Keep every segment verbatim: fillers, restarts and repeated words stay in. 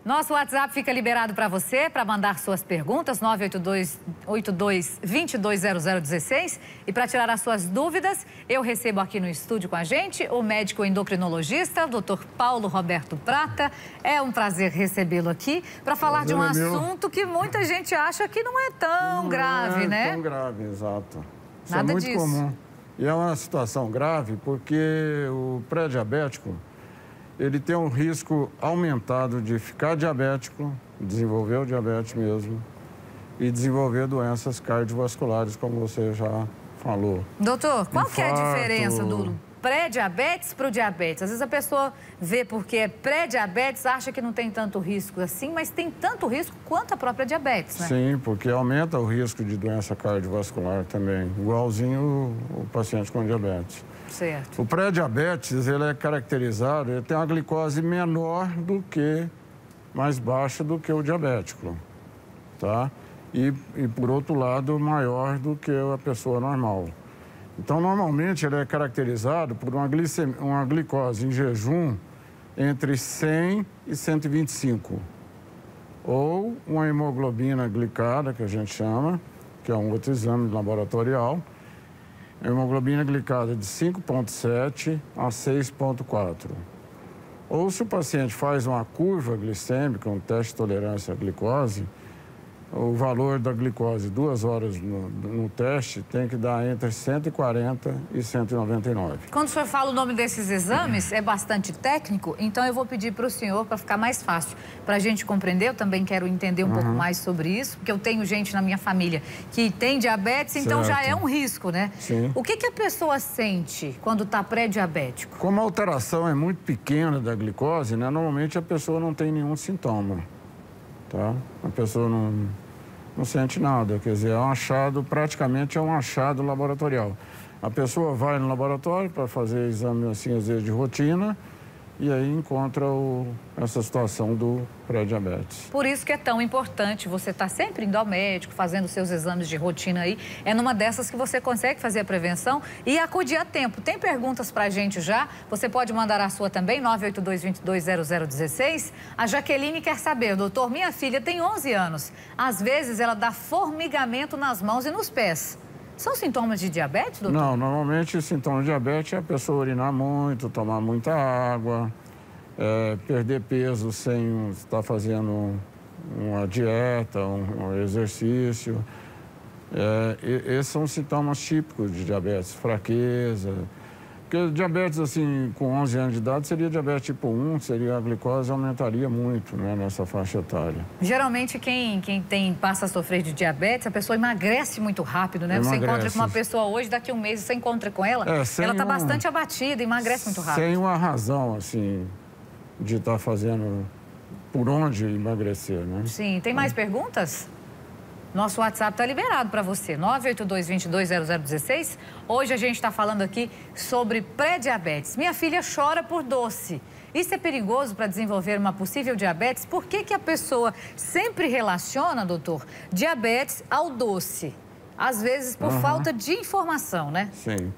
Nosso WhatsApp fica liberado para você, para mandar suas perguntas, nove oito dois, oito dois, dois dois zero zero um seis. E para tirar as suas dúvidas, eu recebo aqui no estúdio com a gente o médico endocrinologista, doutor Paulo Roberto Prata. É um prazer recebê-lo aqui para falar de um assunto que muita gente acha que não é tão não grave, é né? Não é tão grave, exato. Isso Nada é muito disso. comum. E é uma situação grave porque o pré-diabético, ele tem um risco aumentado de ficar diabético, desenvolver o diabetes mesmo, e desenvolver doenças cardiovasculares, como você já falou. Doutor, qual Infarto. que é a diferença do pré-diabetes para o diabetes? Às vezes a pessoa vê porque é pré-diabetes, acha que não tem tanto risco assim, mas tem tanto risco quanto a própria diabetes, né? Sim, porque aumenta o risco de doença cardiovascular também, igualzinho o, o paciente com diabetes. Certo. O pré-diabetes, ele é caracterizado, ele tem uma glicose menor do que, mais baixa do que o diabético, tá? E, e por outro lado, maior do que a pessoa normal. Então, normalmente, ele é caracterizado por uma, glicem, uma glicose em jejum entre cem e cento e vinte e cinco. Ou uma hemoglobina glicada, que a gente chama, que é um outro exame laboratorial, hemoglobina glicada de cinco vírgula sete a seis vírgula quatro. Ou se o paciente faz uma curva glicêmica, um teste de tolerância à glicose, o valor da glicose duas horas no, no teste tem que dar entre cento e quarenta e cento e noventa e nove. Quando o senhor fala o nome desses exames, é bastante técnico, então eu vou pedir para o senhor, para ficar mais fácil, para a gente compreender. Eu também quero entender um uhum. pouco mais sobre isso, porque eu tenho gente na minha família que tem diabetes, então certo. Já é um risco, né? Sim. O que, que a pessoa sente quando está pré-diabético? Como a alteração é muito pequena da glicose, né, normalmente a pessoa não tem nenhum sintoma. Tá? A pessoa não, não sente nada, quer dizer, é um achado, praticamente é um achado laboratorial. A pessoa vai no laboratório para fazer exame, assim, às vezes de rotina, e aí encontra o, essa situação do pré-diabetes. Por isso que é tão importante você estar sempre indo ao médico, fazendo seus exames de rotina aí. É numa dessas que você consegue fazer a prevenção e acudir a tempo. Tem perguntas pra gente já? Você pode mandar a sua também, nove oito dois, dois dois zero zero um seis. A Jaqueline quer saber, doutor, minha filha tem onze anos. Às vezes ela dá formigamento nas mãos e nos pés. São sintomas de diabetes, doutor? Não, normalmente o sintoma de diabetes é a pessoa urinar muito, tomar muita água, é, perder peso sem estar fazendo uma dieta, um, um exercício. É, e, esses são sintomas típicos de diabetes, fraqueza. Porque diabetes, assim, com onze anos de idade, seria diabetes tipo um, seria a glicose aumentaria muito, né, nessa faixa etária. Geralmente, quem, quem tem, passa a sofrer de diabetes, a pessoa emagrece muito rápido, né? Emagrece. Você encontra com uma pessoa hoje, daqui a um mês você encontra com ela, é, ela está um, bastante abatida, emagrece muito rápido. Sem uma razão, assim, de estar tá fazendo por onde emagrecer, né? Sim. Tem mais é. perguntas? Nosso WhatsApp está liberado para você, nove oito dois, dois dois zero zero um seis. Hoje a gente está falando aqui sobre pré-diabetes. Minha filha chora por doce. Isso é perigoso para desenvolver uma possível diabetes? Por que que a pessoa sempre relaciona, doutor, diabetes ao doce? Às vezes por uhum. falta de informação, né? Sim.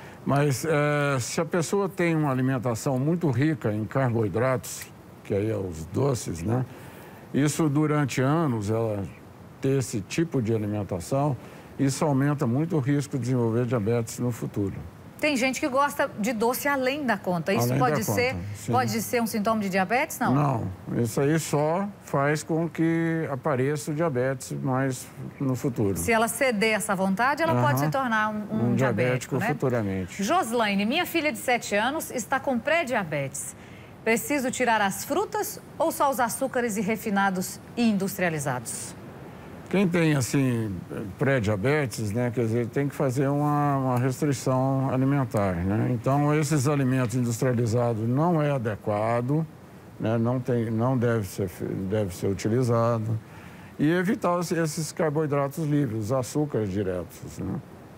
Mas é, se a pessoa tem uma alimentação muito rica em carboidratos, que aí é os doces, né? Isso durante anos, ela... ter esse tipo de alimentação, isso aumenta muito o risco de desenvolver diabetes no futuro. Tem gente que gosta de doce além da conta. Isso além pode da ser, conta, pode ser um sintoma de diabetes, não? Não, isso aí só faz com que apareça o diabetes mais no futuro. Se ela ceder essa vontade, ela uhum. pode se tornar um, um, um diabético, diabético né? futuramente. Joslaine, minha filha de sete anos está com pré-diabetes. Preciso tirar as frutas ou só os açúcares e refinados e industrializados? Quem tem, assim, pré-diabetes, né, quer dizer, tem que fazer uma, uma restrição alimentar, né? Então, esses alimentos industrializados não é adequado, né, não, tem, não deve ser, deve ser utilizado. E evitar esses carboidratos livres, os açúcares diretos, né?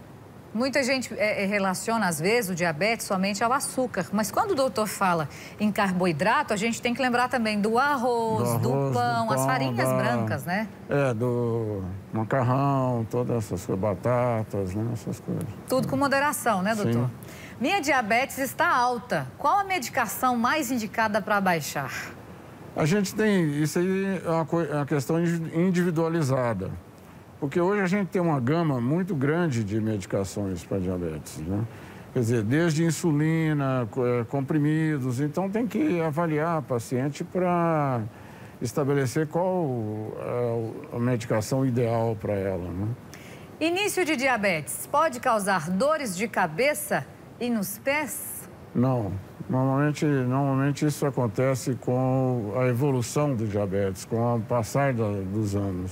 Muita gente é, relaciona, às vezes, o diabetes somente ao açúcar. Mas quando o doutor fala em carboidrato, a gente tem que lembrar também do arroz, do, arroz, do, pão, do pão, as farinhas da... brancas, né? É, do macarrão, todas essas coisas, batatas, né? Essas coisas. Tudo com moderação, né, doutor? Sim. Minha diabetes está alta. Qual a medicação mais indicada para baixar? A gente tem, isso aí é uma, é uma questão individualizada, porque hoje a gente tem uma gama muito grande de medicações para diabetes, né? Quer dizer, desde insulina, comprimidos, então tem que avaliar a paciente para estabelecer qual é a medicação ideal para ela, né? Início de diabetes pode causar dores de cabeça e nos pés? Não. Normalmente, normalmente isso acontece com a evolução do diabetes, com o passar da, dos anos.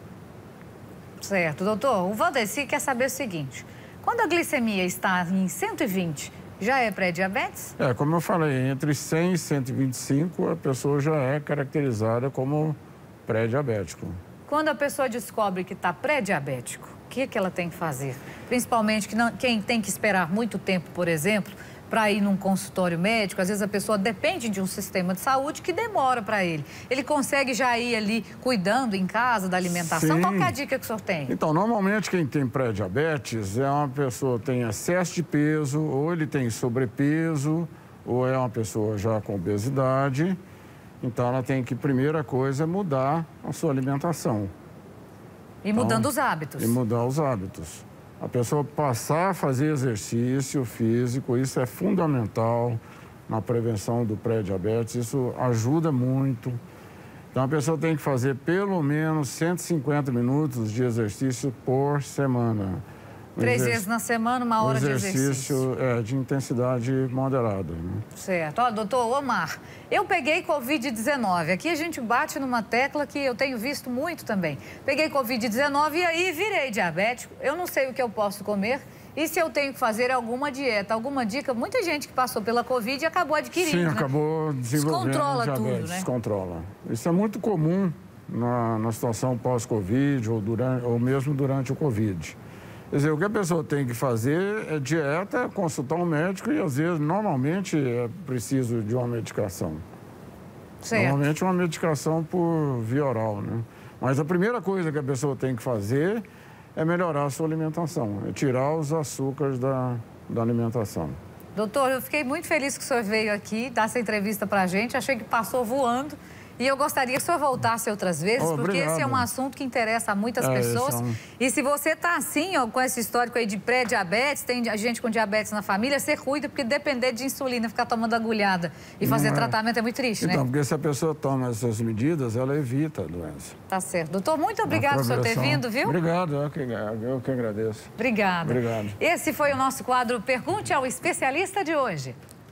Certo, doutor. O Valdeci quer saber o seguinte: quando a glicemia está em cento e vinte, já é pré-diabetes? É, como eu falei, entre cem e cento e vinte e cinco, a pessoa já é caracterizada como pré-diabético. Quando a pessoa descobre que está pré-diabético, o que, que ela tem que fazer? Principalmente que não, quem tem que esperar muito tempo, por exemplo, para ir num consultório médico, às vezes a pessoa depende de um sistema de saúde que demora para ele. Ele consegue já ir ali cuidando em casa da alimentação? Sim. Qual que é a dica que o senhor tem? Então, normalmente quem tem pré-diabetes é uma pessoa que tem excesso de peso, ou ele tem sobrepeso, ou é uma pessoa já com obesidade. Então, ela tem que, primeira coisa, mudar a sua alimentação. E mudando então, os hábitos. E mudar os hábitos. A pessoa passar a fazer exercício físico, isso é fundamental na prevenção do pré-diabetes, isso ajuda muito. Então, a pessoa tem que fazer pelo menos cento e cinquenta minutos de exercício por semana. Três exerc... vezes na semana, uma hora de exercício. Exercício é, de intensidade moderada. Né? Certo. Ó, doutor Omar, eu peguei covid dezenove. Aqui a gente bate numa tecla que eu tenho visto muito também. Peguei covid dezenove e aí virei diabético. Eu não sei o que eu posso comer e se eu tenho que fazer alguma dieta, alguma dica. Muita gente que passou pela Covid acabou adquirindo, Sim, né? acabou desenvolvendo Descontrola diabetes, tudo, né? Descontrola. Isso é muito comum na, na situação pós-Covid ou, durante, ou mesmo durante o Covid. Quer dizer, o que a pessoa tem que fazer é dieta, consultar um médico e, às vezes, normalmente é preciso de uma medicação. Certo. Normalmente uma medicação por via oral, né? Mas a primeira coisa que a pessoa tem que fazer é melhorar a sua alimentação, é tirar os açúcares da, da alimentação. Doutor, eu fiquei muito feliz que o senhor veio aqui dar essa entrevista pra gente, achei que passou voando. E eu gostaria que o senhor voltasse outras vezes, oh, porque esse é um assunto que interessa a muitas é, pessoas. É um... E se você está assim, ó, com esse histórico aí de pré-diabetes, tem gente com diabetes na família, você cuida, porque depender de insulina, ficar tomando agulhada e fazer Não tratamento é. é muito triste, então, né? Então, porque se a pessoa toma essas medidas, ela evita a doença. Tá certo. Doutor, muito obrigado por senhor ter vindo, viu? Obrigado, eu que, eu que agradeço. Obrigada. Obrigado. Esse foi o nosso quadro Pergunte ao Especialista de hoje.